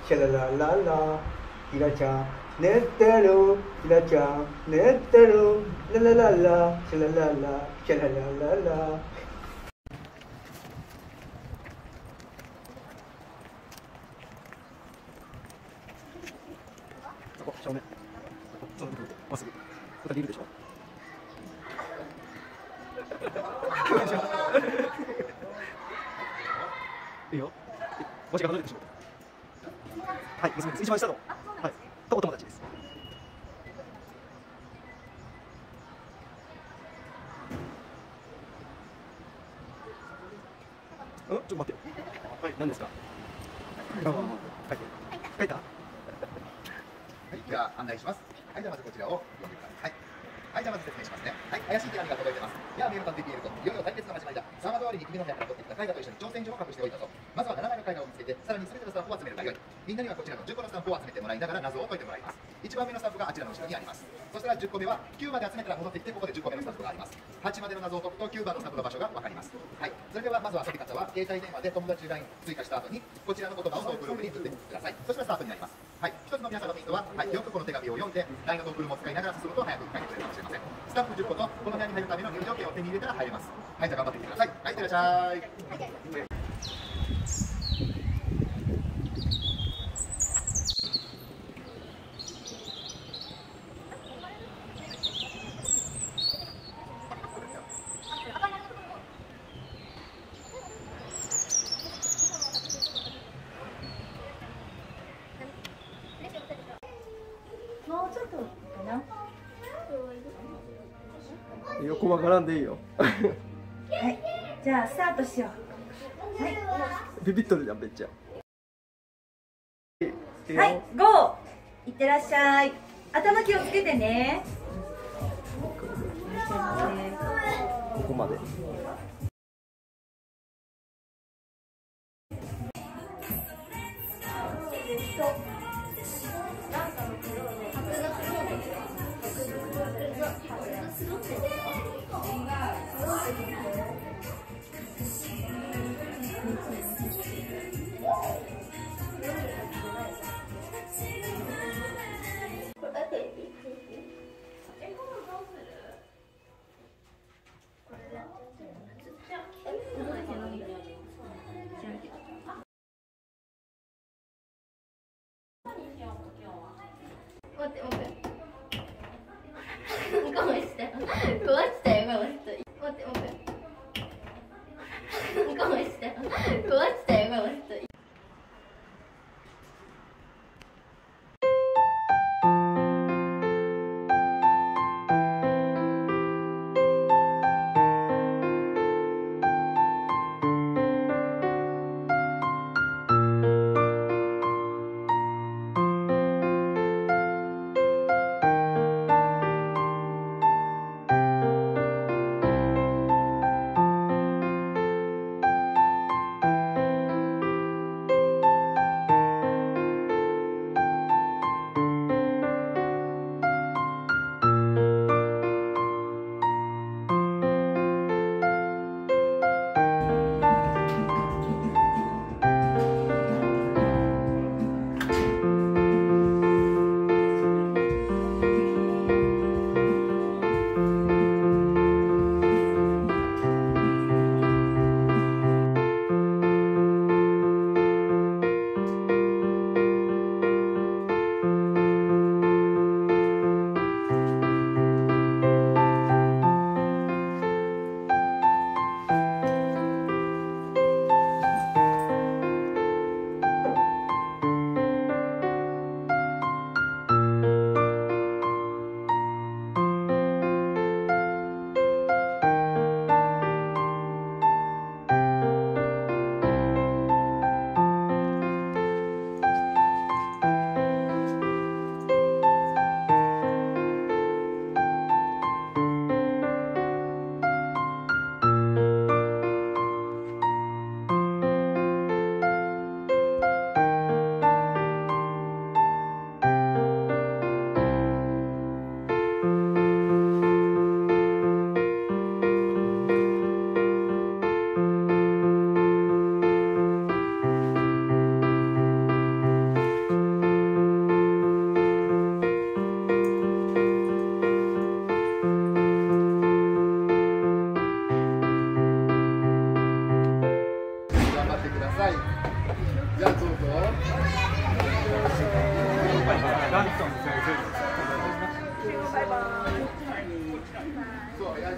シャララララ。ひらちゃん寝てる、ひらちゃん寝てる、ララララ、シャラララ、シャララララ。 そこ正面、その向こうまっすぐ二人いるでしょ。いいよ。腰が離れてしまった。はい、娘です。一番下の、はい、とお友達です。ちょっと待ってよ。はい、何ですか。書いた。 はい、では案内します。はい、じゃあまずこちらを読んでください。はい、じゃあまず説明しますね。はい、怪しい手紙が届いてます。いや、メールと DPL と、いよいよ対決の始まりだ。サーバー代わりに君の部屋から取ってきた絵画と一緒に挑戦状を隠しておいたぞ。まずは7枚の絵画を見つけて、さらに全てのスタンプを集めるがよい。みんなにはこちらの10個のスタンプを集めてもらいながら謎を解いてもらいます。1番目のスタンプがあちらの後ろにあります。そしたら10個目は9まで集めたら戻ってきて、ここで10個目のスタンプがあります。8までの謎を解くと9番のスタンプの場所が分かります。はい、それではまずは遊び方は、携帯電話で友達 LINE 追加した後に、こちらの言葉をトークログに打ってください。そしたらスタートになります。はい、一つの皆さんのミストは、はい、よくこの手紙を読んで、LINE のトークルも使いながら進むと早く書いてくれるかもしれません。スタンプ10個とこの部屋に入るための入場券を手に入れたら入れます。はい、じゃあ頑張ってみてください。はい、いってらっしゃい。 もうちょっとかな。 いいよ、細からんでいいよ。 はい、じゃあスタートしよう。はい、 ビビっとるじゃん、めっちゃ。 はい、ゴー。いってらっしゃい。頭気をつけてね。 ここまで。 待って待って。我慢したよ。我慢したよ。我慢した。待って待って。我慢したよ。我慢したよ。我慢した。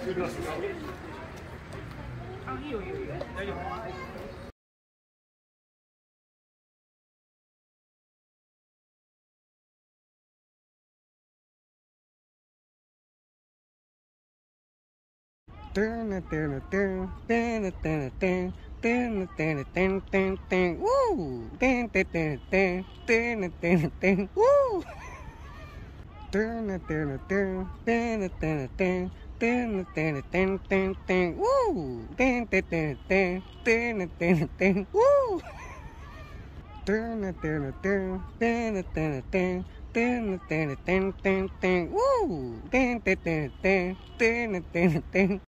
Woo!